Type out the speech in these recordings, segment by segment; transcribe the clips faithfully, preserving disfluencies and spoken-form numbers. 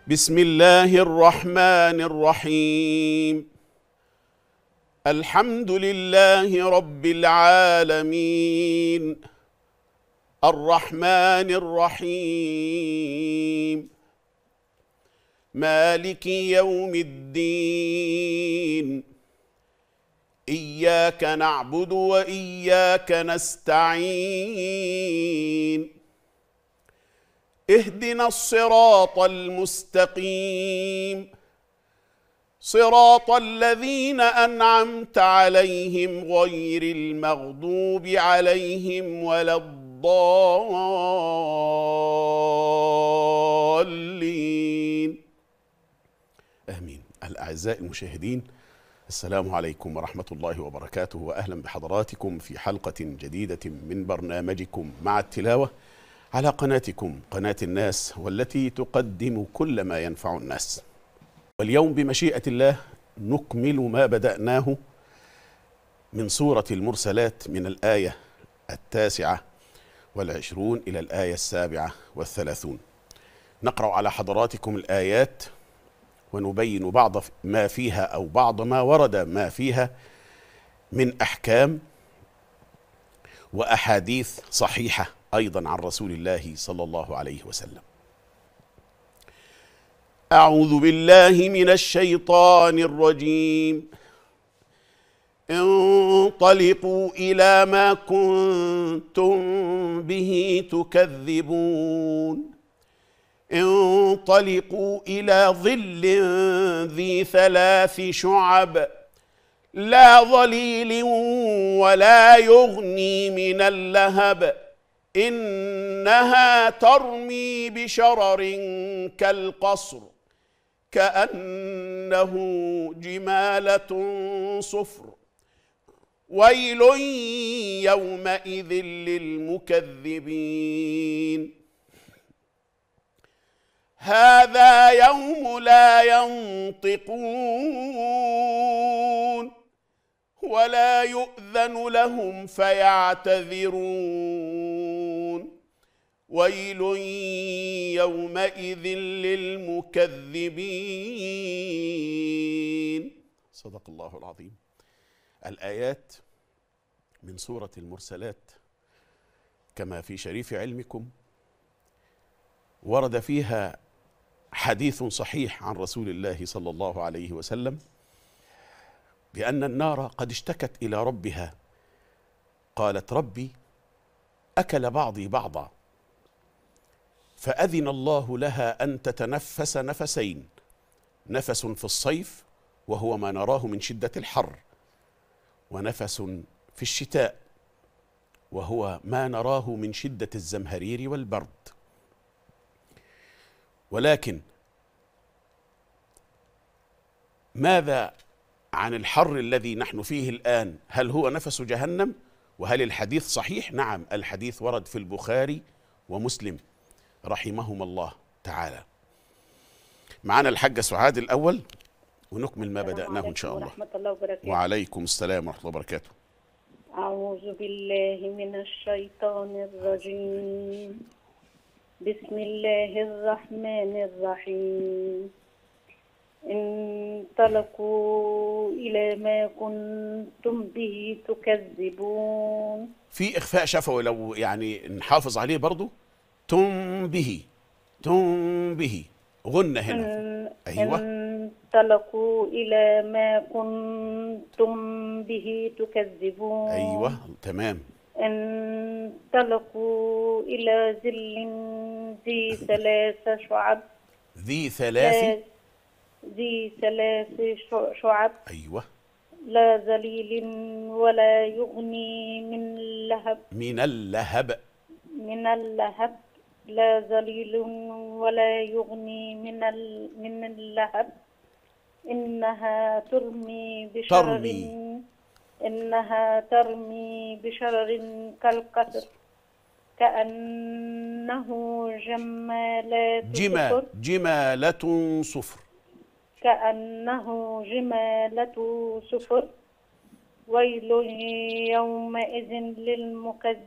بسم الله الرحمن الرحيم. الحمد لله رب العالمين، الرحمن الرحيم، مالك يوم الدين، إياك نعبد وإياك نستعين، اهدنا الصراط المستقيم، صراط الذين أنعمت عليهم غير المغضوب عليهم ولا الضالين آمين. الأعزاء المشاهدين، السلام عليكم ورحمة الله وبركاته، وأهلا بحضراتكم في حلقة جديدة من برنامجكم مع التلاوة على قناتكم قناة الناس، والتي تقدم كل ما ينفع الناس. واليوم بمشيئة الله نكمل ما بدأناه من سورة المرسلات من الآية التاسعة والعشرون إلى الآية السابعة والثلاثون. نقرأ على حضراتكم الآيات ونبين بعض ما فيها أو بعض ما ورد ما فيها من أحكام وأحاديث صحيحة أيضا عن رسول الله صلى الله عليه وسلم. أعوذ بالله من الشيطان الرجيم. انطلقوا إلى ما كنتم به تكذبون. انطلقوا إلى ظل ذي ثلاث شعب لا ظليل ولا يغني من اللهب إنها ترمي بشرر كالقصر كأنه جمالة صفر ويل يومئذ للمكذبين. هذا يوم لا ينطقون ولا يؤذن لهم فيعتذرون ويل يومئذ للمكذبين. صدق الله العظيم. الآيات من سورة المرسلات كما في شريف علمكم ورد فيها حديث صحيح عن رسول الله صلى الله عليه وسلم بأن النار قد اشتكت إلى ربها، قالت: ربي أكل بعضي بعضا، فأذن الله لها أن تتنفس نفسين، نفس في الصيف وهو ما نراه من شدة الحر، ونفس في الشتاء وهو ما نراه من شدة الزمهرير والبرد. ولكن ماذا عن الحر الذي نحن فيه الآن؟ هل هو نفس جهنم؟ وهل الحديث صحيح؟ نعم، الحديث ورد في البخاري ومسلم رحمهما الله تعالى. معنا الحاجة سعاد الأول ونكمل ما بدأناه إن شاء الله. ورحمة الله وبركاته. وعليكم السلام ورحمة الله وبركاته. أعوذ بالله من الشيطان الرجيم. بسم الله الرحمن الرحيم. انطلقوا إلى ما كنتم به تكذبون. في إخفاء شفوي لو يعني نحافظ عليه برضو. تم به، تم به غنة هنا. ان أيوة. انطلقوا إلى ما كنتم به تكذبون. أيوة تمام. انطلقوا إلى ظل ذي ثلاث شعب. ذي ثلاث ذي ثلاث شعب. أيوة. لا ذليل ولا يغني من اللهب. من اللهب. من اللهب. لا ذليل ولا يغني من من اللهب. إنها ترمي بشرر ترمي. إنها ترمي بشرر كالقصر كأنه جمالات جمال صفر. جمالة صفر. كأنه جمالة صفر. ويل يومئذ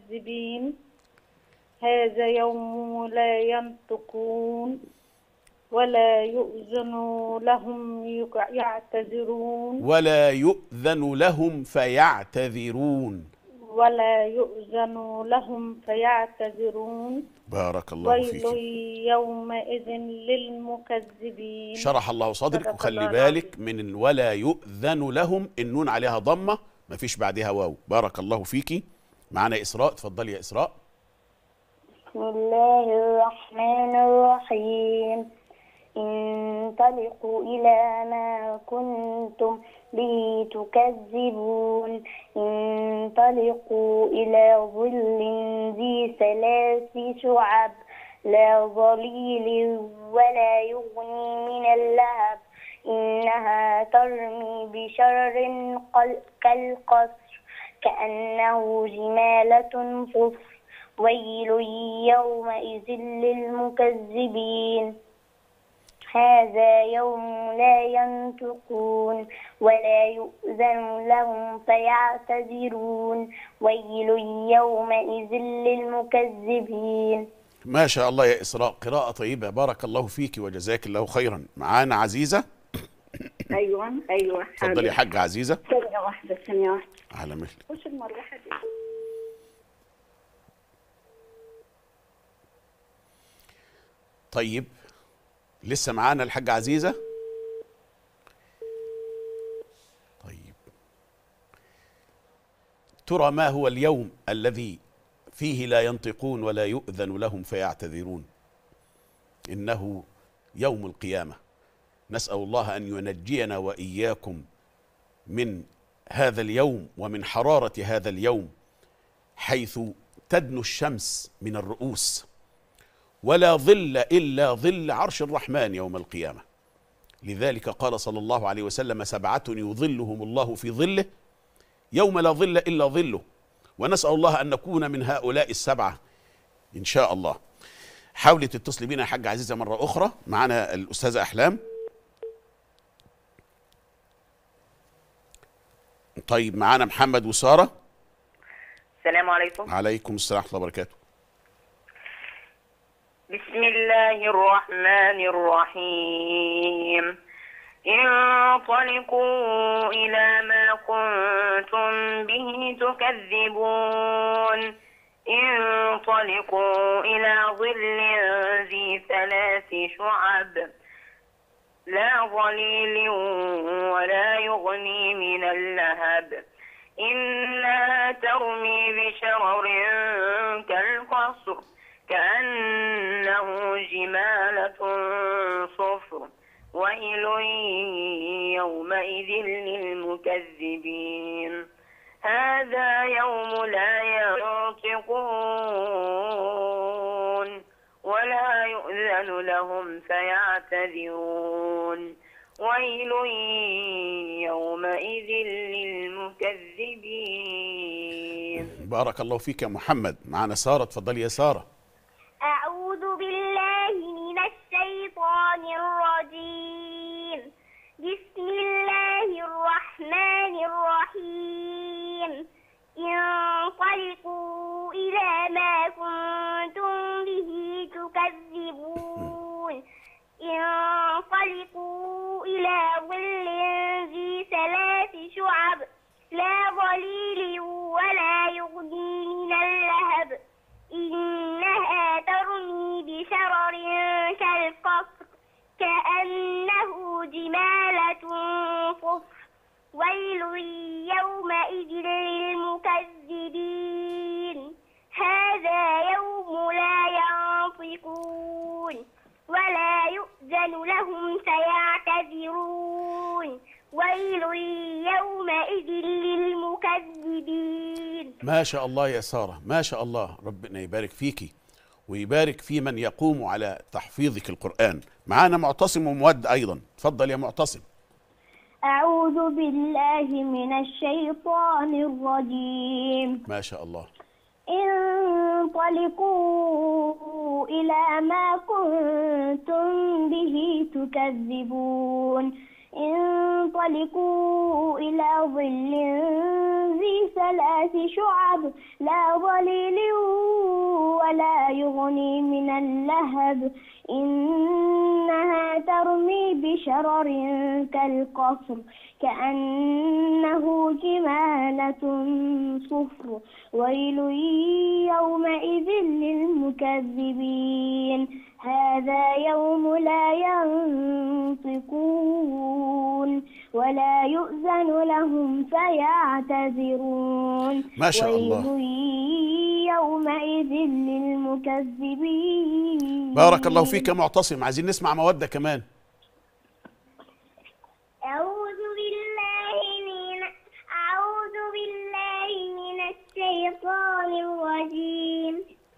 للمكذبين. هذا يوم لا ينطقون ولا يؤذن لهم يعتذرون ولا يؤذن لهم فيعتذرون. ولا يؤذن لهم فيعتذرون بارك الله ويل فيك. يومئذ للمكذبين. شرح الله صدرك. صدق وخلي الله بالك من ولا يؤذن لهم، النون عليها ضمة ما فيش بعدها واو. بارك الله فيكي. معنا إسراء، اتفضلي يا إسراء. بسم الله الرحمن الرحيم. انطلقوا إلى ما كنتم به تكذبون. انطلقوا إلى ظل ذي ثلاث شعب لا ظليل ولا يغني من اللهب إنها ترمي بشرر كالقصر كأنه جمالة صفر ويل يومئذ للمكذبين. هذا يوم لا ينطقون ولا يؤذن لهم فيعتذرون ويل يومئذ للمكذبين. ما شاء الله يا إسراء، قراءة طيبة. بارك الله فيك وجزاك الله خيرا. معانا عزيزة. ايوه ايوه اتفضلي يا حاجة عزيزة. ثانية واحدة ثانية واحدة. على مهلك. وش المروحة دي؟ طيب لسه معانا الحاجة عزيزة. طيب ترى ما هو اليوم الذي فيه لا ينطقون ولا يؤذن لهم فيعتذرون؟ إنه يوم القيامة. نسأل الله أن ينجينا وإياكم من هذا اليوم ومن حرارة هذا اليوم، حيث تدنو الشمس من الرؤوس ولا ظل إلا ظل عرش الرحمن يوم القيامة. لذلك قال صلى الله عليه وسلم: سبعة يظلهم الله في ظله يوم لا ظل إلا ظله. ونسأل الله أن نكون من هؤلاء السبعة إن شاء الله. حاولي تتصلي بنا يا حاجة عزيزة مرة أخرى. معنا الأستاذة أحلام. طيب معنا محمد وسارة. السلام عليكم. عليكم السلام ورحمة الله وبركاته. بسم الله الرحمن الرحيم. انطلقوا إلى ما كنتم به تكذبون. انطلقوا إلى ظل ذي ثلاث شعب لا ظليل ولا يغني من اللهب إنها ترمي بشرر كالقصر كأنه جمالة صفر ويل يومئذ للمكذبين. هذا يوم لا ينطقون ولا يؤذن لهم فيعتذرون ويل يومئذ للمكذبين. بارك الله فيك يا محمد. معنا سارة، اتفضلي يا سارة. أعوذ بالله من الشيطان الرجيم. بسم الله الرحمن الرحيم. انطلقوا إلى ما كنتم به تكذبون. انطلقوا إلى ظل ذي ثلاث شعب لا ظليل ولا يغني من اللهب إنها ترمي بشرر كالقصر كأنه جمالة صفر ويل يومئذ للمكذبين. هذا يوم لا ينطقون ولا يؤذن لهم فيعتذرون ويل يومئذ للمكذبين. ما شاء الله يا سارة، ما شاء الله. ربنا يبارك فيكي ويبارك في من يقوم على تحفيظك القرآن. معانا معتصم ومود أيضا. تفضل يا معتصم. أعوذ بالله من الشيطان الرجيم. ما شاء الله. انطلقوا إلى ما كنتم به تكذبون. انطلقوا إلى ظل ذي ثلاث شعب لا ظليل ولا يغني من اللهب إنها ترمي بشرر كالقصر كأنه جمالة صفر ويل يومئذ للمكذبين هذا يوم لا ينطقون ولا يؤذن لهم فيعتذرون ما شاء الله. ويل يومئذ للمكذبين. بارك الله فيك يا معتصم. عايزين نسمع مودة كمان. أعوذ بالله من أعوذ بالله من الشيطان الرجيم.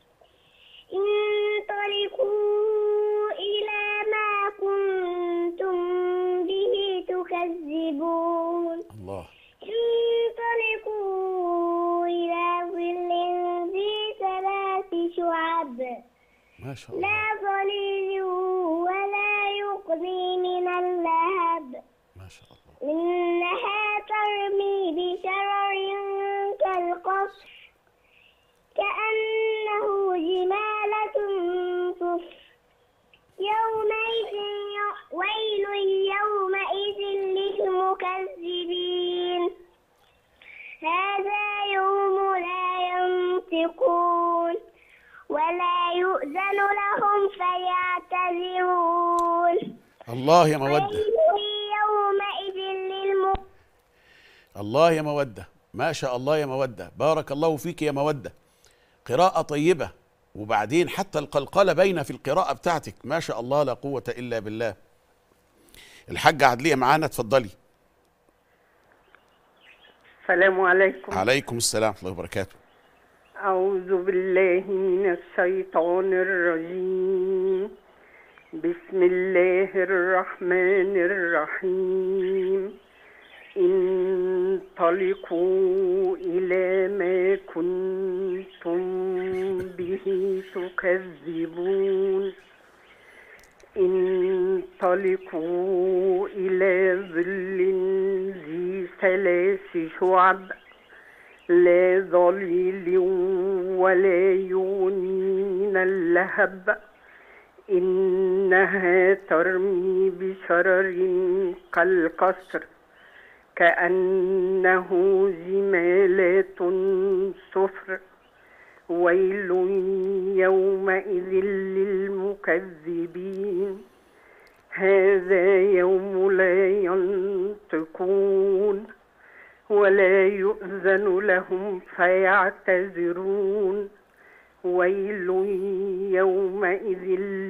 انطلقوا إلى ما كنتم به تكذبون. الله. انطلقوا إلى ظل ذي ثلاث شعب ما شاء الله. لا ظليل ولا يغني من اللهب ما شاء الله. إنها ترمي بشرر كالقصر كأنه جمالة صفر يومئذ ويل يومئذ للمكذبين هذا يوم لا ينطقون ولا يؤذن لهم فيعتذرون. الله يا مودة. يومئذ للم... الله يا مودة. ما شاء الله يا مودة. بارك الله فيك يا مودة. قراءة طيبة، وبعدين حتى القلقلة باينة في القراءة بتاعتك. ما شاء الله لا قوة إلا بالله. الحاجة عدلية معانا، اتفضلي. السلام عليكم. عليكم السلام ورحمة الله وبركاته. أعوذ بالله من الشيطان الرجيم. بسم الله الرحمن الرحيم. انطلقوا إلى ما كنتم به تكذبون. انطلقوا إلى ظل ذي ثلاث شعب لا ظليل ولا يغني من اللهب إنها ترمي بشرر كالقصر كأنه جمالة صفر ويل يومئذ للمكذبين هذا يوم لا ينطقون ولا يؤذن لهم فيعتذرون ويل يومئذ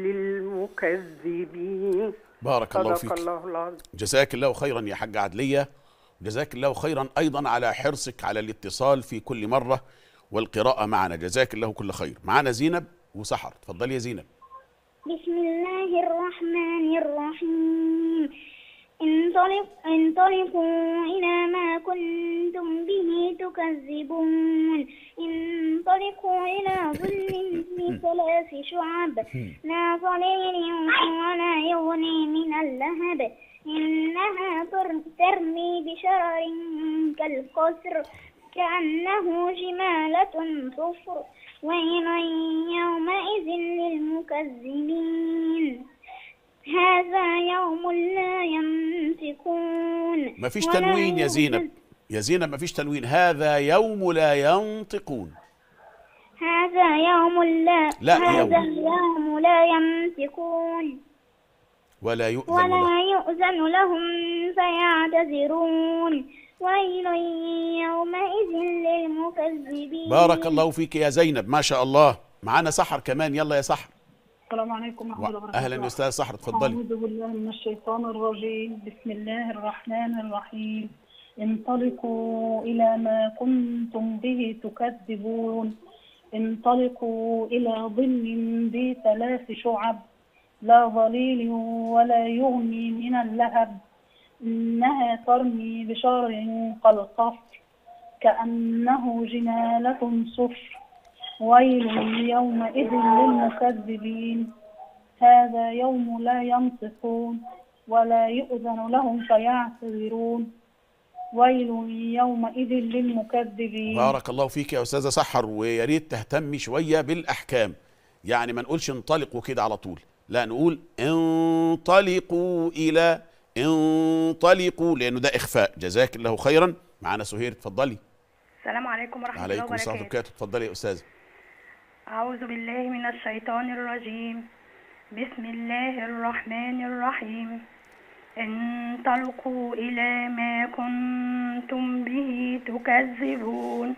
للمكذبين. بارك الله فيك. الله العظيم. جزاك الله خيرا يا حاجة عدلية. جزاك الله خيرا أيضا على حرصك على الاتصال في كل مرة والقراءة معنا. جزاك الله كل خير. معنا زينب وسحر. تفضلي يا زينب. بسم الله الرحمن الرحيم. انطلق انطلقوا إلى ما كنتم به تكذبون. انطلقوا إلى ظل ذي ثلاث شعب لا ظليل ولا يغني من اللهب إنها ترمي بشرر كالقصر كأنه جمالة صفر ويل يومئذ للمكذبين هذا يوم لا ينطقون. مفيش تنوين يا زينب. يا زينب مفيش تنوين. هذا يوم لا ينطقون. هذا يوم لا لا هذا يوم. يوم لا ينطقون ولا يؤذن ولا لهم. يؤذن لهم فيعتذرون ويل يومئذ للمكذبين. بارك الله فيك يا زينب. ما شاء الله. معانا سحر كمان. يلا يا سحر. السلام عليكم ورحمة الله وبركاته. أهلا يا أستاذ سحر. اتفضلي. أعوذ بالله من الشيطان الرجيم. بسم الله الرحمن الرحيم. انطلقوا إلى ما كنتم به تكذبون. انطلقوا إلى ظل ذي ثلاث شعب لا ظليل ولا يغني من اللهب إنها ترمي بشرر كالقصر كأنه جمالة صفر ويل يومئذ للمكذبين هذا يوم لا ينطقون ولا يؤذن لهم فيعتذرون ويل يومئذ للمكذبين. بارك الله فيك يا أستاذة سحر. ويا ريت تهتمي شوية بالأحكام، يعني ما نقولش انطلق وكده على طول، لا، نقول انطلقوا إلى، انطلقوا، لأنه ده إخفاء. جزاك الله خيرا. معانا سهير، اتفضلي. السلام عليكم ورحمة الله عليكم السلام وبركاته. ورحمة الله وبركاته. اتفضلي يا أستاذة. أعوذ بالله من الشيطان الرجيم. بسم الله الرحمن الرحيم. انطلقوا إلى ما كنتم به تكذبون.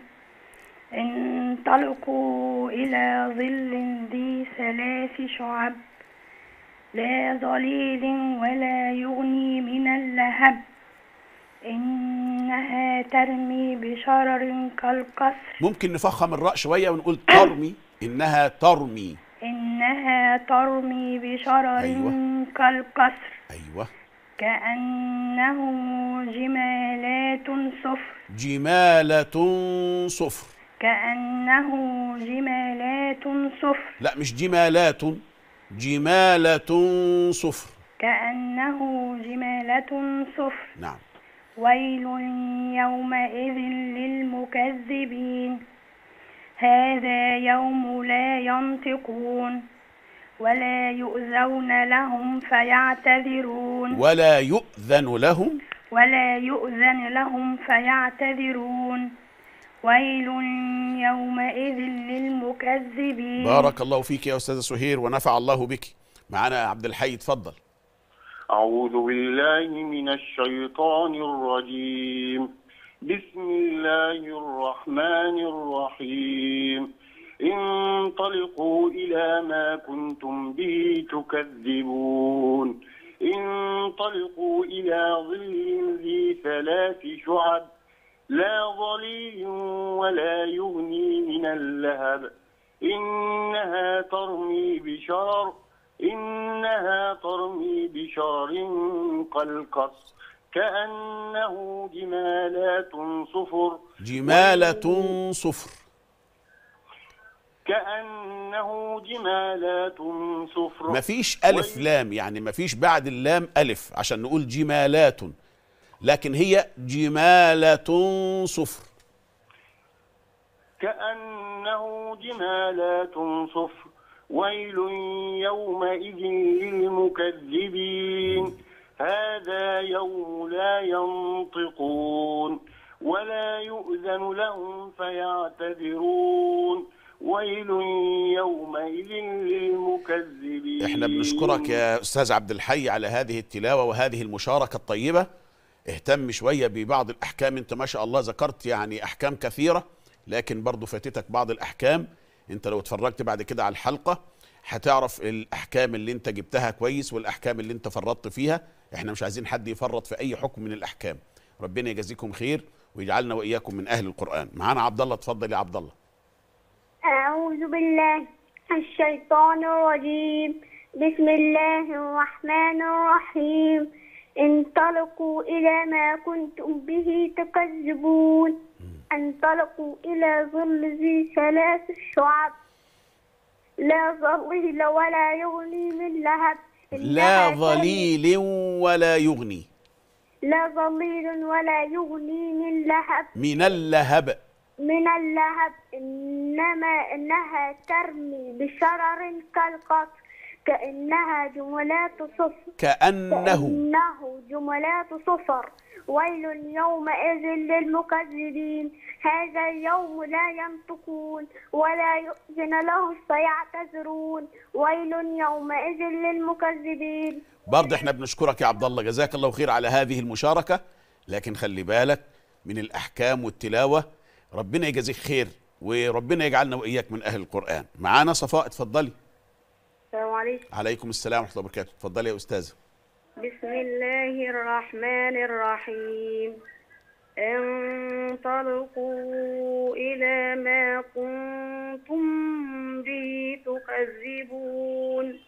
انطلقوا إلى ظل ذي ثلاث شعب لا ظليل ولا يغني من اللهب إنها ترمي بشرر كالقصر. ممكن نفخم الراء شوية ونقول ترمي، إنها ترمي. إنها ترمي بشرر أيوة. كالقصر. أيوة. كأنه جمالات صفر. جمالة صفر. كأنه جمالات صفر. لا، مش جمالات، جمالة صفر. كأنه جمالة صفر. نعم. ويل يومئذ للمكذبين. هذا يوم لا ينطقون ولا يؤذون لهم فيعتذرون. ولا يؤذن لهم. ولا يؤذن لهم فيعتذرون. ويل يومئذ للمكذبين. بارك الله فيك يا أستاذة سهير ونفع الله بك. معنا عبد الحي، اتفضل. أعوذ بالله من الشيطان الرجيم. بسم الله الرحمن الرحيم. انطلقوا إلى ما كنتم به تكذبون. انطلقوا إلى ظل ذي ثلاث شعب لا ظليل ولا يغني من اللهب إنها ترمي بشرر إنها ترمي بشرر كالقصر كأنه جمالات صفر. جمالة صفر. كأنه جمالات صفر. مفيش ألف لام، يعني مفيش بعد اللام ألف عشان نقول جمالات، لكن هي جمالة صفر. كأنه جمالات صفر. ويل يومئذ للمكذبين. هذا يوم لا ينطقون ولا يؤذن لهم فيعتذرون. ويل يومئذ للمكذبين. احنا بنشكرك يا أستاذ عبد الحي على هذه التلاوة وهذه المشاركة الطيبة. اهتم شوية ببعض الأحكام، انت ما شاء الله ذكرت يعني أحكام كثيرة، لكن برضو فاتتك بعض الأحكام. انت لو اتفرجت بعد كده على الحلقة هتعرف الأحكام اللي انت جبتها كويس والأحكام اللي انت فرطت فيها. احنا مش عايزين حد يفرط في أي حكم من الأحكام. ربنا يجازيكم خير ويجعلنا وإياكم من أهل القرآن. معانا عبد الله، اتفضل يا عبد الله. أعوذ بالله الشيطان الرجيم. بسم الله الرحمن الرحيم. انطلقوا إلى ما كنتم به تكذبون. انطلقوا إلى ظل ذي ثلاث شعب لا ظليل ولا يغني من لهب. لا ظليل ولا يغني. لا ظليل ولا يغني من لهب. من اللهب. من اللهب إنما إنها ترمي بشرر كالقصر كأنها جملات صفر. كأنه كأنه جملات صفر. ويل يومئذ للمكذبين. هذا اليوم لا ينطقون ولا يؤذن لهم فيعتذرون. ويل يومئذ للمكذبين. برضه احنا بنشكرك يا عبد الله، جزاك الله خير على هذه المشاركة. لكن خلي بالك من الأحكام والتلاوة. ربنا يجازيك خير وربنا يجعلنا وإياك من أهل القرآن. معانا صفاء، اتفضلي. السلام عليكم. عليكم السلام ورحمة الله وبركاته. اتفضلي يا أستاذة. بسم الله الرحمن الرحيم. انطلقوا إلى ما كنتم به تكذبون.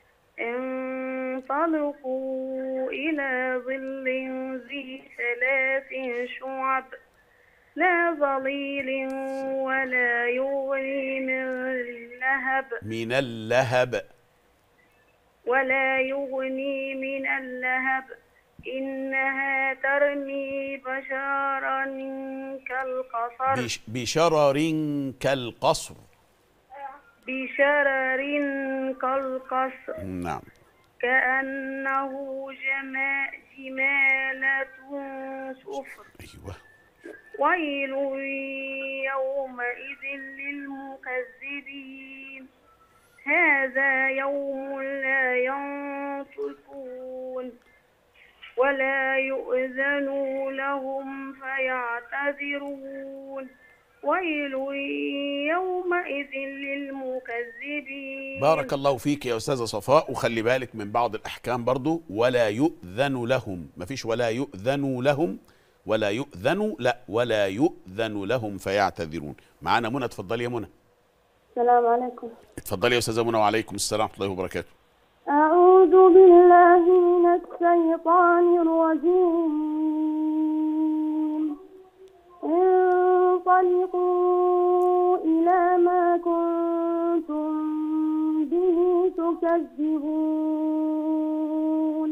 انطلقوا إلى ظل ذي ثلاث شعب لا ظليل ولا يغني من اللهب. من اللهب. ولا يغني من اللهب إنها ترمي بشرا كالقصر. بش بشرر كالقصر. بشرر كالقصر نعم. كأنه جما- جمالة صفر. أيوة. ويل يومئذ للمكذبين هذا يوم لا ينطقون ولا يؤذن لهم فيعتذرون ويل يومئذ للمكذبين. بارك الله فيك يا أستاذة صفاء. وخلي بالك من بعض الأحكام برضو، ولا يؤذن لهم، ما فيش ولا يؤذن لهم، ولا يؤذن، لا ولا يؤذن لهم فيعتذرون. معانا منى، اتفضلي يا منى. السلام عليكم. اتفضلي يا أستاذة منى. وعليكم السلام ورحمة الله وبركاته. أعوذ بالله من الشيطان الرجيم. انطلقوا إلى ما كنتم به تكذبون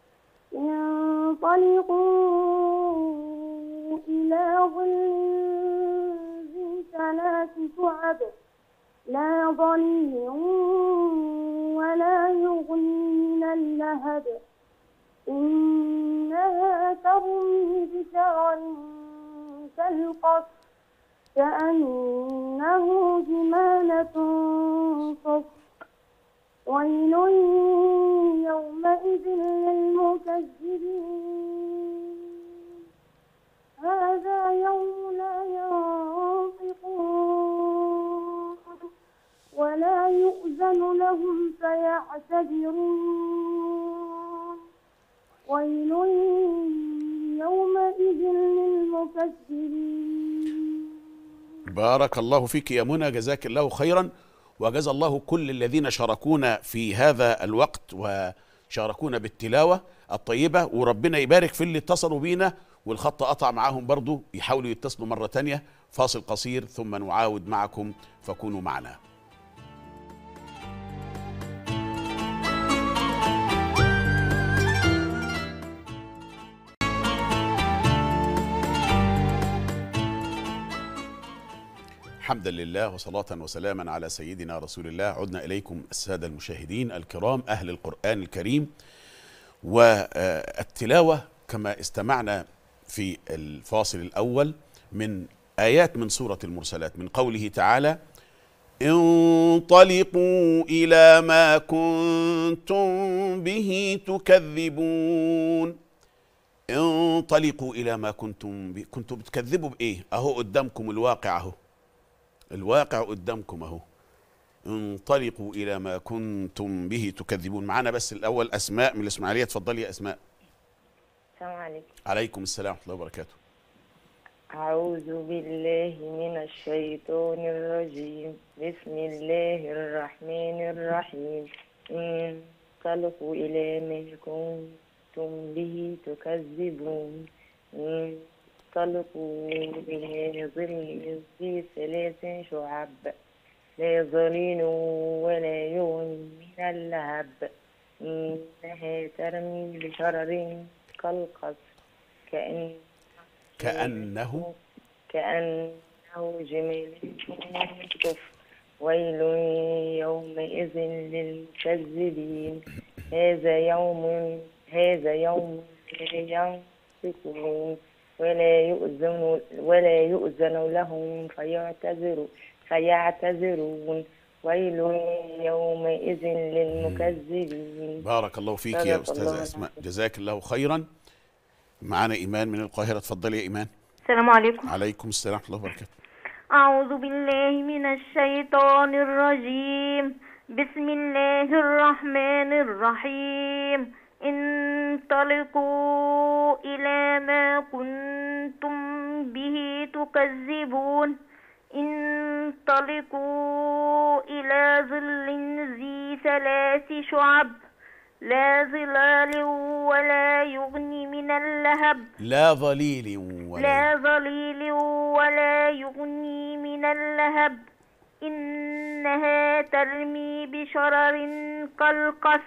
انطلقوا إلى ظل ذي ثلاث شعب لا ظليل ولا يغني من اللهب إنها ترمي بشرر كالقصر كأنه جمالة صفر ويل يومئذ للمكذبين هذا يوم لا ينطقون ولا يؤذن لهم فيعتذرون ويل يومئذ للمكذبين. بارك الله فيك يا منى، جزاك الله خيرا، وجزا الله كل الذين شاركونا في هذا الوقت وشاركونا بالتلاوة الطيبة، وربنا يبارك في اللي اتصلوا بينا والخط قطع معاهم برضو، يحاولوا يتصلوا مرة تانية. فاصل قصير ثم نعاود معكم، فكونوا معنا. حمدا لله وصلاة وسلاما على سيدنا رسول الله. عدنا إليكم السادة المشاهدين الكرام أهل القرآن الكريم، والتلاوة كما استمعنا في الفاصل الأول من آيات من سورة المرسلات، من قوله تعالى: انطلقوا إلى ما كنتم به تكذبون. انطلقوا إلى ما كنتم به، كنتم بتكذبوا بإيه؟ أهو قدامكم الواقع، أهو الواقع قدامكم اهو. انطلقوا الى ما كنتم به تكذبون. معانا بس الاول اسماء من الاسماعيليه. اتفضلي يا اسماء. السلام عليكم. عليكم السلام ورحمه الله وبركاته. أعوذ بالله من الشيطان الرجيم. بسم الله الرحمن الرحيم. انطلقوا إلى ما كنتم به تكذبون انطلقوا إلى ظل ذي ثلاث شعب لا ظليل ولا يغني من اللهب إنها ترمي بشرر كالقصر كأن كأنه كأنه جمالة صفر ويل يومئذ للمكذبين هذا يوم هذا يوم لا ينطقون ولا يؤذن ولا يؤذن لهم فيعتذروا فيعتذرون ويل يومئذ للمكذبين. بارك الله فيك يا أستاذة أسماء، جزاك الله خيرا. معنا إيمان من القاهرة. اتفضلي يا إيمان. السلام عليكم. عليكم السلام ورحمة الله وبركاته. أعوذ بالله من الشيطان الرجيم. بسم الله الرحمن الرحيم. انطلقوا إلى ما كنتم به تكذبون انطلقوا إلى ظل ذي ثلاث شعب لا ظلال ولا يغني من اللهب لا ظليل ولا لا ظليل ولا يغني من اللهب إنها ترمي بشرر كالقصر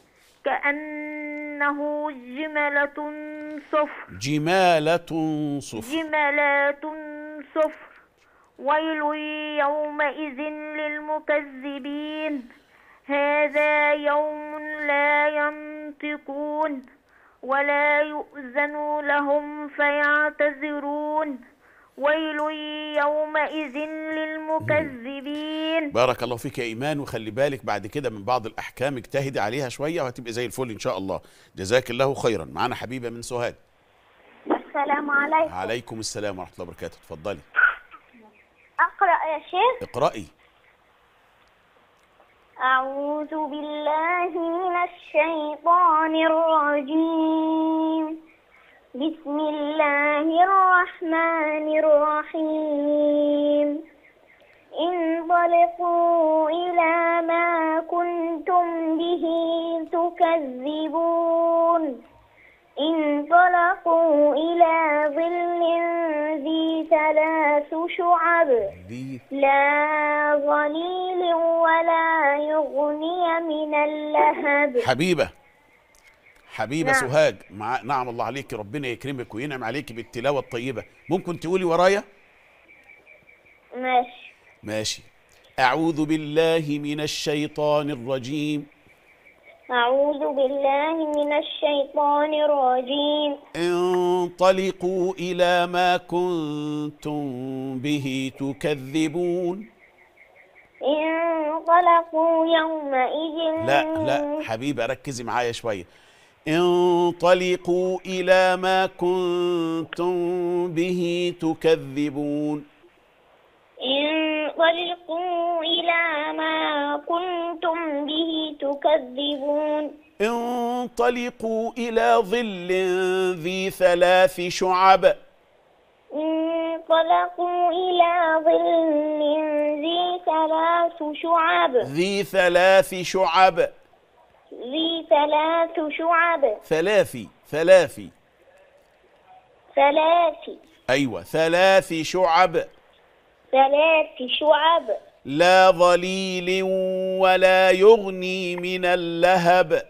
كأنه جمالة صفر جمالة صفر جمالة صفر ويل يومئذ للمكذبين هذا يوم لا ينطقون ولا يؤذن لهم فيعتذرون ويل يومئذ للمكذبين. بارك الله فيك يا إيمان، وخلي بالك بعد كده من بعض الأحكام اجتهدي عليها شوية وهتبقي زي الفل إن شاء الله. جزاك الله خيرا. معانا حبيبة من سوهاج. السلام عليكم. عليكم السلام ورحمة الله وبركاته. اتفضلي. أقرأ يا شيخ؟ اقرأي. أعوذ بالله من الشيطان الرجيم. بسم الله الرحمن الرحيم. انطلقوا إلى ما كنتم به تكذبون. انطلقوا إلى ظل ذي ثلاث شعب لا ظليل ولا يغني من اللهب. حبيبة حبيبة نعم. سوهاج، مع... نعم الله عليك، ربنا يكرمك وينعم عليك بالتلاوة الطيبة. ممكن تقولي ورايا؟ ماشي ماشي. أعوذ بالله من الشيطان الرجيم. أعوذ بالله من الشيطان الرجيم. انطلقوا إلى ما كنتم به تكذبون. انطلقوا يومئذ. لا لا حبيبة ركزي معايا شوية. انطلقوا إلى ما كنتم به تكذبون. انطلقوا إلى ما كنتم به تكذبون. انطلقوا إلى ظل ذي ثلاث شعب. انطلقوا إلى ظل ذي ثلاث شعب. ذي ثلاث شعب. ذي ثلاث شعب. ثلاثي ثلاثي ثلاث. أيوة ثلاث شعب. ثلاث شعب. لا ظليل ولا يغني من اللهب.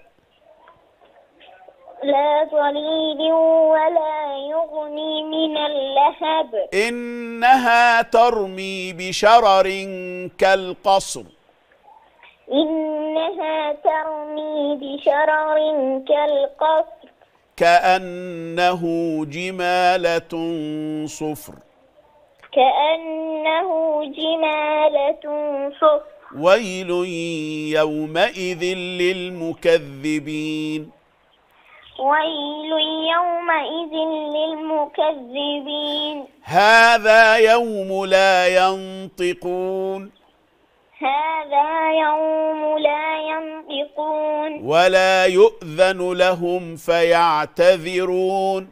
لا ظليل ولا يغني من اللهب. إنها ترمي بشرر كالقصر. إنها ترمي بشرر كالقصر. كأنه جمالة صفر. كأنه جمالة صفر. ويل يومئذ للمكذبين. ويل يومئذ للمكذبين. هذا يوم لا ينطقون. هذا يوم لا ينطقون. ولا يؤذن لهم فيعتذرون.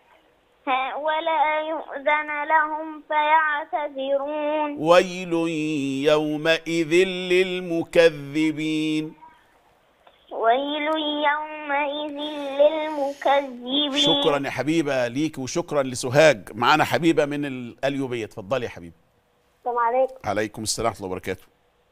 ولا يؤذن لهم فيعتذرون. ويل يومئذ للمكذبين. ويل يومئذ للمكذبين. شكرا يا حبيبة ليك وشكرا لسوهاج. معانا حبيبة من القليوبية. اتفضلي يا حبيبة. السلام عليكم. عليكم السلام ورحمة الله وبركاته.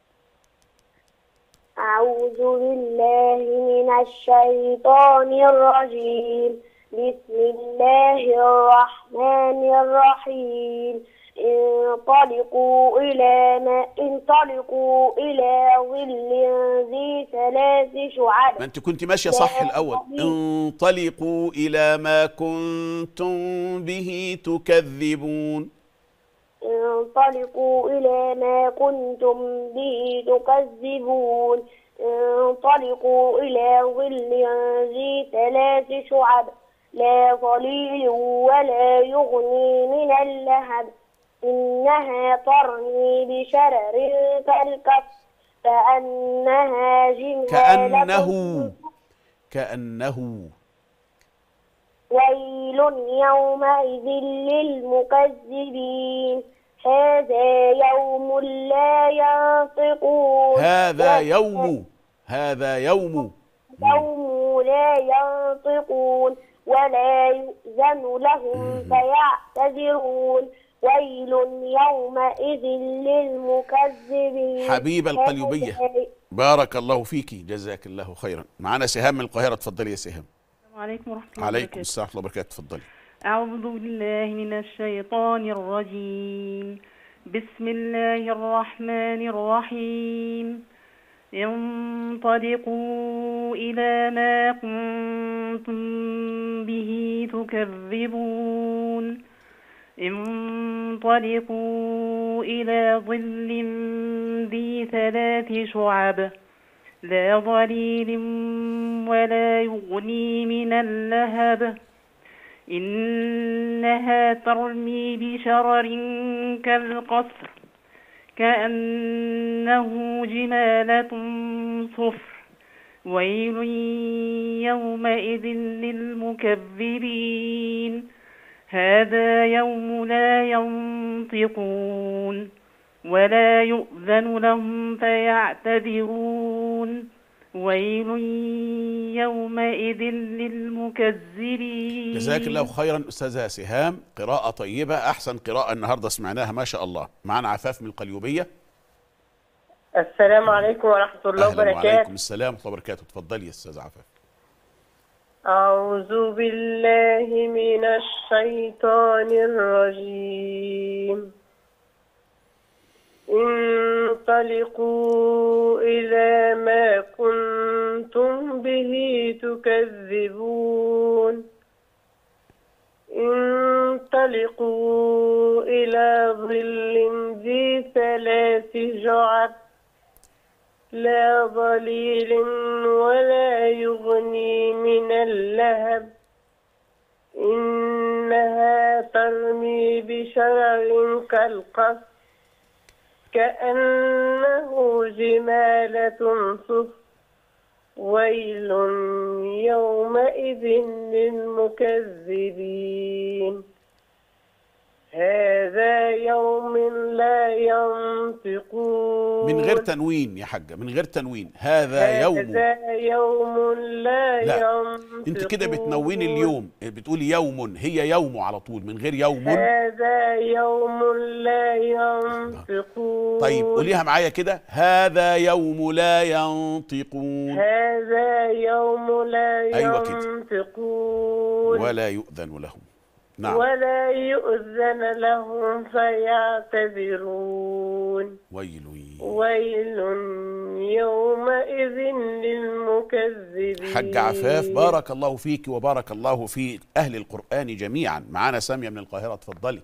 أعوذ بالله من الشيطان الرجيم. بسم الله الرحمن الرحيم. انطلقوا إلى ما انطلقوا إلى ظل ذي ثلاث شعب. ما أنت كنت ماشية صح الأول. انطلقوا إلى ما كنتم به تكذبون. انطلقوا إلى ما كنتم به تكذبون. انطلقوا إلى ظل ذي ثلاث شعب لا ظليل ولا يغني من اللهب. إنها ترمي بشرر كالقصر كأنها جمالة. كأنه كأنه ويل يومئذ للمكذبين. هذا يوم لا ينطقون. هذا يوم هذا يوم يوم لا ينطقون ولا يؤذن لهم فيعتذرون. ويل يومئذ للمكذبين. حبيبة القليوبية بارك الله فيكي جزاك الله خيرا. معانا سهام من القاهرة. اتفضلي يا سهام. السلام عليكم ورحمة الله عليكم وبركاته. السلام ورحمة الله وبركاته. اتفضلي. أعوذ بالله من الشيطان الرجيم. بسم الله الرحمن الرحيم انطلقوا إلى ما كنتم به تكذبون انطلقوا إلى ظل ذي ثلاث شعب لا ظليل ولا يغني من اللهب إنها ترمي بشرر كالقصر كأنه جمالة صفر ويل يومئذ للمكذبين هذا يوم لا ينطقون ولا يؤذن لهم فيعتذرون ويل يومئذ للمكذبين. جزاك الله خيرا أستاذة سهام، قراءة طيبة، أحسن قراءة النهاردة سمعناها ما شاء الله. معنا عفاف من القليوبية. السلام عليكم ورحمة الله وبركاته. وعليكم السلام ورحمة الله وبركاته. تفضلي يا أستاذة عفاف. أعوذ بالله من الشيطان الرجيم انطلقوا إلى ما كنتم به تكذبون انطلقوا إلى ظل ذي ثلاث شعب لا ظليل ولا يغني من اللهب إنها ترمي بشرر كالقصر كأنه جمالة صفر ويل يومئذ للمكذبين هذا يوم لا ينطقون. من غير تنوين يا حاجة، من غير تنوين. هذا يوم هذا يوم لا, لا. ينطقون. انت كده بتنوين اليوم، بتقولي يوم، هي يوم على طول من غير يوم. هذا يوم لا ينطقون. طيب قوليها معايا كده، هذا يوم لا ينطقون. هذا يوم لا أيوة ينطقون. ولا يؤذن لهم. نعم. ولا يؤذن لهم فيعتذرون. ويل ويل يومئذ للمكذبين. حج عفاف بارك الله فيك وبارك الله في أهل القرآن جميعا. معانا سامية من القاهرة، تفضلي.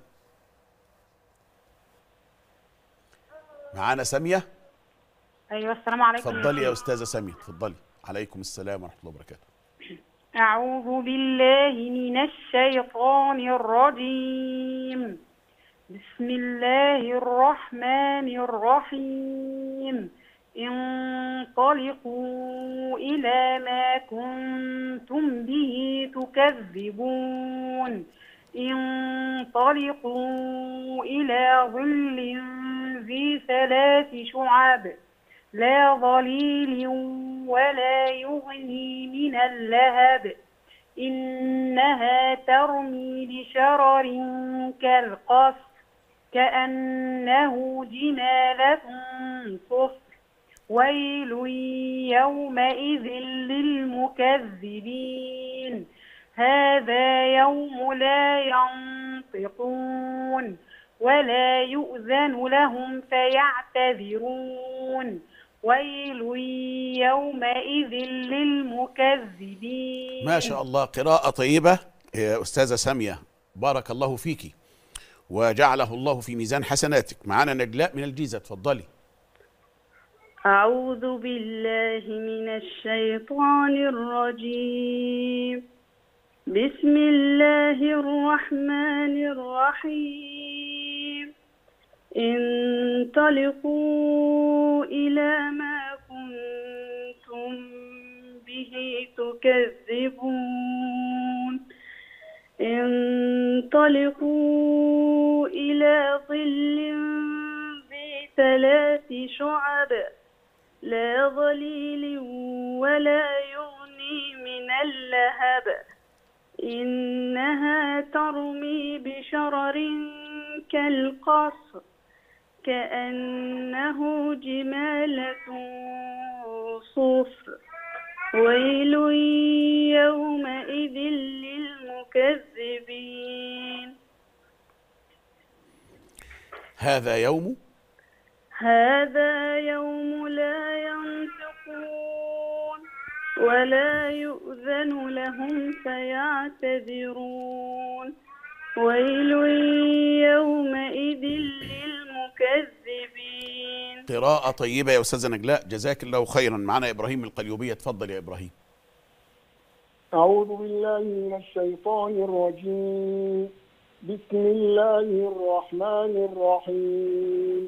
معانا سامية. أيوة السلام عليكم. تفضلي يا أستاذة سامية، تفضلي. عليكم السلام ورحمة الله وبركاته. أعوذ بالله من الشيطان الرجيم بسم الله الرحمن الرحيم انطلقوا إلى ما كنتم به تكذبون انطلقوا إلى ظل ذي ثلاث شعب لا ظليل ولا يغني من اللهب إنها ترمي بشرر كالقصر كأنه جمالة صفر ويل يومئذ للمكذبين هذا يوم لا ينطقون ولا يؤذن لهم فيعتذرون ويل يومئذ للمكذبين. ما شاء الله، قراءة طيبة يا أستاذة سامية، بارك الله فيكي وجعله الله في ميزان حسناتك. معانا نجلاء من الجيزة، تفضلي. أعوذ بالله من الشيطان الرجيم بسم الله الرحمن الرحيم انطلقوا إلى ما كنتم به تكذبون انطلقوا إلى ظل ذي ثلاث شعب لا ظليل ولا يغني من اللهب إنها ترمي بشرر كالقصر كأنه جمالة صفر ويل يومئذ للمكذبين. هذا يوم هذا يوم لا ينطقون ولا يؤذن لهم فيعتذرون ويل يومئذ للمكذبين. قراءة طيبة يا أستاذة نجلاء، جزاك الله خيرا. معنا إبراهيم القليوبية، اتفضل يا إبراهيم. أعوذ بالله من الشيطان الرجيم. بسم الله الرحمن الرحيم.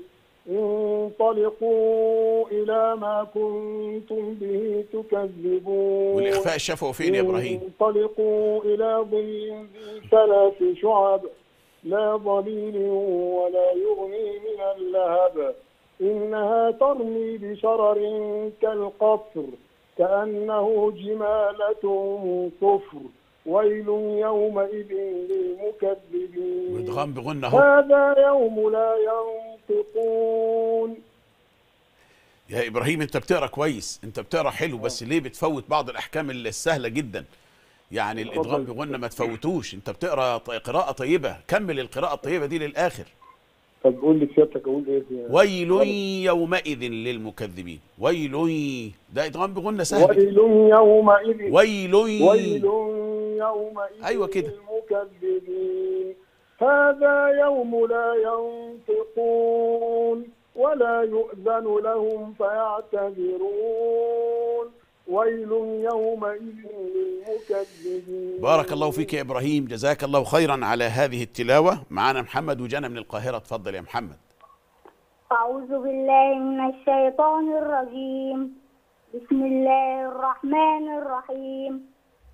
انطلقوا إلى ما كنتم به تكذبون. والإخفاء الشفوي فين يا إبراهيم؟ انطلقوا إلى ظل ذي ثلاث شعب لا ظليل ولا يغني من اللهب إنها ترمي بشرر كالقصر كأنه جمالة صفر ويل يومئذ للمكذبين. وادغام بغنة اهو. هذا يوم لا ينطقون. يا إبراهيم أنت بتقرأ كويس، أنت بتقرأ حلو، بس ليه بتفوت بعض الأحكام السهلة جدا؟ يعني الإدغام بغنة ما تفوتوش، أنت بتقرأ قراءة طيبة، كمل القراءة الطيبة دي للآخر. طب قول لي سيادتك أقول إيه؟ ويل يومئذ للمكذبين. ويل ده إدغام بغنة سهل. ويل يومئذ. ويل ويل يومئذ أيوة كده. للمكذبين. هذا يوم لا ينطقون ولا يؤذن لهم فيعتذرون ويل يومئذ للمكذبين. بارك الله فيك يا إبراهيم، جزاك الله خيرا على هذه التلاوة. معنا محمد وجنى من القاهرة، اتفضل يا محمد. أعوذ بالله من الشيطان الرجيم. بسم الله الرحمن الرحيم.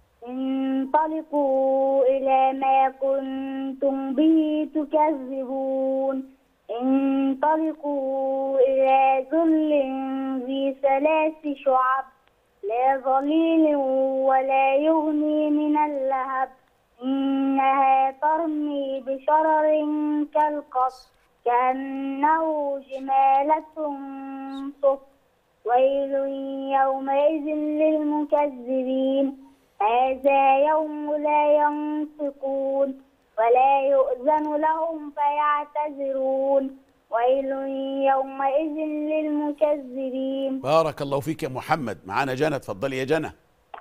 انطلقوا إلى ما كنتم به تكذبون. انطلقوا إلى ظل ذي ثلاث شعب لا ظليل ولا يغني من اللهب إنها ترمي بشرر كالقصر كأنه جمالة صفر ويل يومئذ للمكذبين. هذا يوم لا ينطقون ولا يؤذن لهم فيعتذرون ويل يومئذ للمكذبين. بارك الله فيك يا محمد. معانا جنى، اتفضلي يا جنى.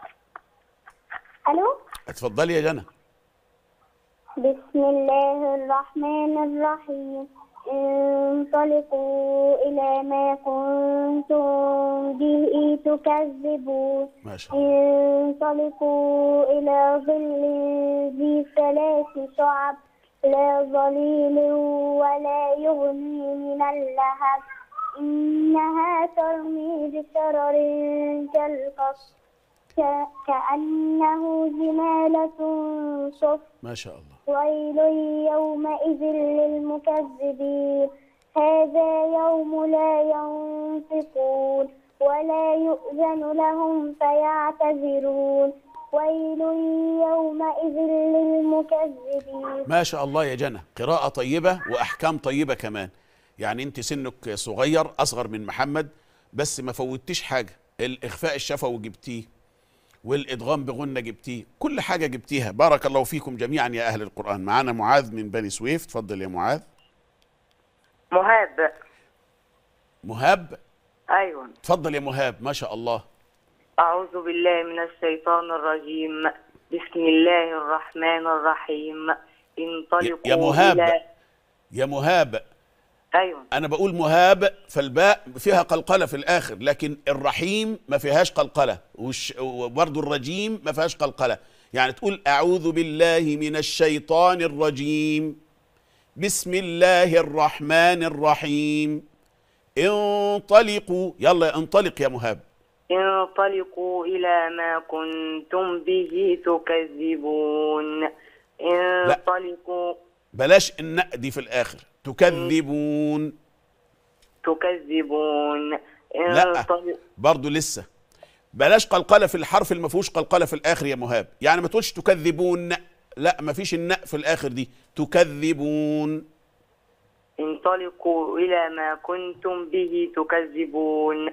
ألو، اتفضلي يا جنى. بسم الله الرحمن الرحيم. انطلقوا إلى ما كنتم به تكذبون. ما شاء الله. انطلقوا إلى ظل ذي ثلاث شعب لا ظليل ولا يغني من اللهب إنها ترمي بشرر كالقصر كأنه جمالة صفر. ما شاء الله. ويل يومئذ للمكذبين. هذا يوم لا ينطقون ولا يؤذن لهم فيعتذرون ويل يومئذ للمكذبين. ما شاء الله يا جنى، قراءة طيبة وأحكام طيبة كمان. يعني أنت سنك صغير أصغر من محمد، بس ما فوتيش حاجة. الإخفاء الشفوي جبتيه والإدغام بغنة جبتيه، كل حاجة جبتيها. بارك الله فيكم جميعا يا أهل القرآن. معنا معاذ من بني سويف، اتفضل يا معاذ. مهاب. مهاب؟ أيوة. اتفضل يا مهاب. ما شاء الله. أعوذ بالله من الشيطان الرجيم. بسم الله الرحمن الرحيم. انطلقوا يا مهاب إلى... يا مهاب. أيوة. أنا بقول مهاب، فالباء فيها قلقلة في الآخر، لكن الرحيم ما فيهاش قلقلة، وبرضو الرجيم ما فيهاش قلقلة. يعني تقول أعوذ بالله من الشيطان الرجيم، بسم الله الرحمن الرحيم، انطلقوا. يلا انطلق يا مهاب. انطلقوا إلى ما كنتم به تكذبون. انطلقوا. بلاش الناء دي في الآخر. تكذبون. تكذبون. لا برضو لسه. بلاش قلقلة في الحرف اللي ما فيهوش قلقلة في الآخر يا مهاب. يعني ما تقولش تكذبون، لا ما فيش الناء في الآخر دي. تكذبون. انطلقوا إلى ما كنتم به تكذبون.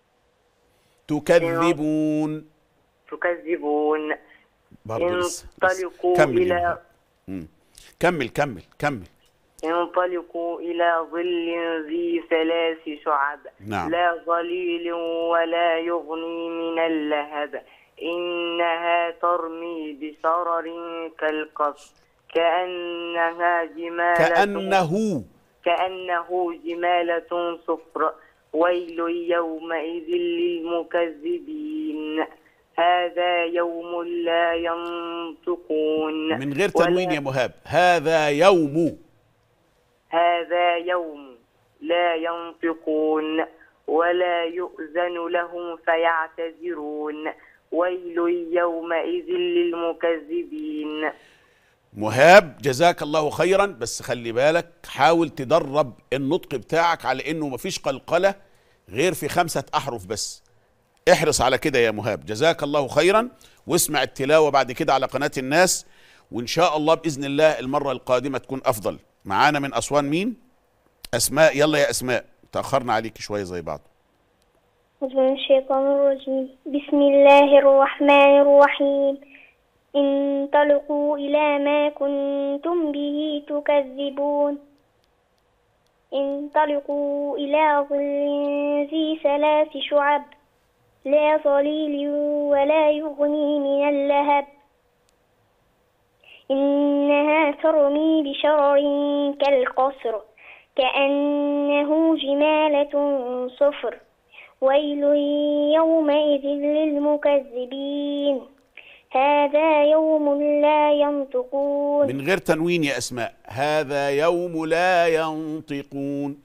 تكذبون. تكذبون. برضو لسه. انطلقوا كمل إلى مم. كمل كمل كمل. انطلقوا إلى ظل ذي ثلاث شعب نعم. لا ظليل ولا يغني من اللهب إنها ترمي بشرر كالقصر كأنها جمالة كأنه كأنه جمالة صفر ويل يومئذ للمكذبين هذا يوم لا ينطقون. من غير تنوين يا مهاب. هذا يوم هذا يوم لا ينطقون ولا يؤذن لهم فيعتذرون ويل يومئذ للمكذبين. مهاب جزاك الله خيرا، بس خلي بالك حاول تدرب النطق بتاعك على انه مفيش قلقلة غير في خمسة احرف بس. احرص على كده يا مهاب، جزاك الله خيرا. واسمع التلاوة بعد كده على قناة الناس، وان شاء الله بإذن الله المرة القادمة تكون افضل. معانا من اسوان مين؟ اسماء. يلا يا اسماء، تأخرنا عليك شوية زي بعض. من الشيطان الرجيم. بسم الله الرحمن الرحيم. انطلقوا إلى ما كنتم به تكذبون انطلقوا إلى ظل ذي ثلاث شعب لا ظليل ولا يغني من اللهب إنها ترمي بشرر كالقصر كأنه جمالة صفر ويل يومئذ للمكذبين هذا يوم لا ينطقون. من غير تنوين يا أسماء. هذا يوم لا ينطقون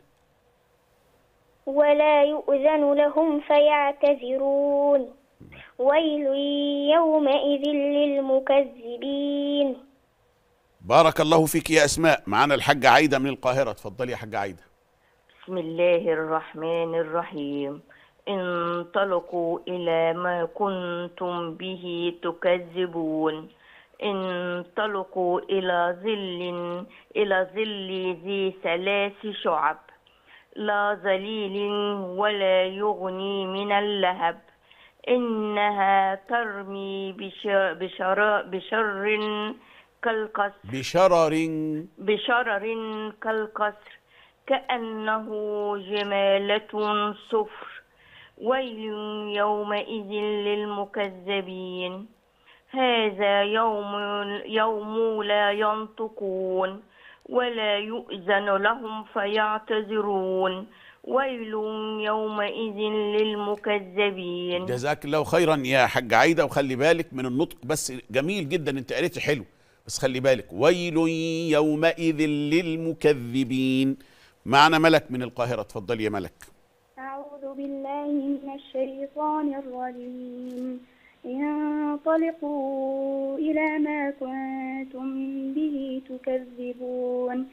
ولا يؤذن لهم فيعتذرون ويل يومئذ للمكذبين. بارك الله فيك يا أسماء. معنا الحاجة عايدة من القاهرة. اتفضلي يا حاجة عايدة. بسم الله الرحمن الرحيم. انطلقوا إلى ما كنتم به تكذبون انطلقوا إلى ظل إلى ظل ذي ثلاث شعب لا ظليل ولا يغني من اللهب إنها ترمي بشر بشر, بشر كالقصر بشرر بشرر كالقصر كأنه جمالة صفر ويل يومئذ للمكذبين هذا يوم يوم لا ينطقون ولا يؤذن لهم فيعتذرون ويل يومئذ للمكذبين. جزاك الله خيرا يا حاج عايدة. وخلي بالك من النطق بس، جميل جدا انت قريتي حلو، بس خلي بالك ويل يومئذ للمكذبين. معنا ملك من القاهرة. اتفضلي يا ملك. أعوذ بالله من الشيطان الرجيم. انطلقوا إلى ما كنتم به تكذبون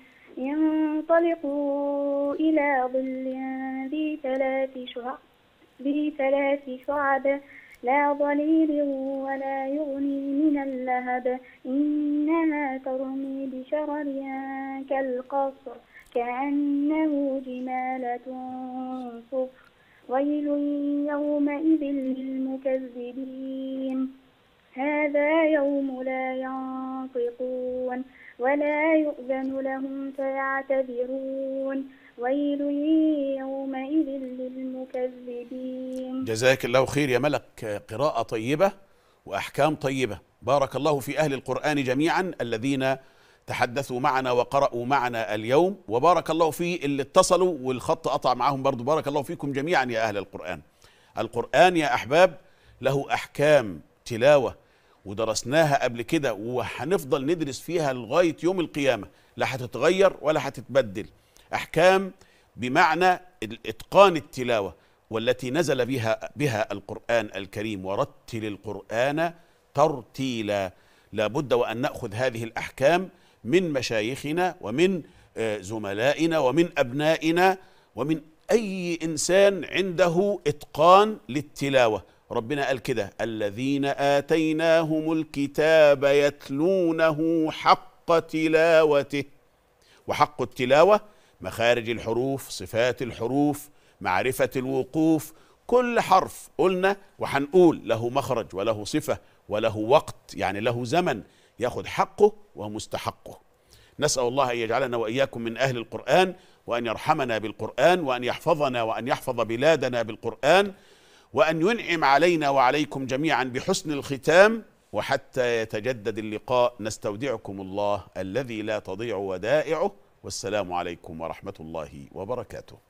انطلقوا إلى ظل ذي ثلاث شعب ذي ثلاث شعب لا ظليل ولا يغني من اللهب إنها ترمي بشرر كالقصر كأنه جمالة صفر ويل يومئذ للمكذبين هذا يوم لا ينطقون ولا يؤذن لهم فيعتذرون ويل يومئذ للمكذبين. جزاك الله خير يا ملك. قراءة طيبة وأحكام طيبة. بارك الله في أهل القرآن جميعا الذين تحدثوا معنا وقرأوا معنا اليوم، وبارك الله في اللي اتصلوا والخط قطع معهم برضو. بارك الله فيكم جميعا يا أهل القرآن. القرآن يا أحباب له أحكام تلاوة ودرسناها قبل كده وهنفضل ندرس فيها لغاية يوم القيامة، لا هتتغير ولا هتتبدل. أحكام بمعنى إتقان التلاوة والتي نزل بها بها القرآن الكريم. ورتل القرآن ترتيلا. لابد وأن نأخذ هذه الأحكام من مشايخنا ومن زملائنا ومن أبنائنا ومن أي إنسان عنده إتقان للتلاوة. ربنا قال كده: الذين آتيناهم الكتاب يتلونه حق تلاوته. وحق التلاوة مخارج الحروف، صفات الحروف، معرفة الوقوف. كل حرف قلنا وحنقول له مخرج وله صفة وله وقت، يعني له زمن ياخد حقه ومستحقه. نسأل الله أن يجعلنا وإياكم من أهل القرآن، وأن يرحمنا بالقرآن، وأن يحفظنا وأن يحفظ بلادنا بالقرآن، وأن ينعم علينا وعليكم جميعا بحسن الختام. وحتى يتجدد اللقاء نستودعكم الله الذي لا تضيع ودائعه، والسلام عليكم ورحمة الله وبركاته.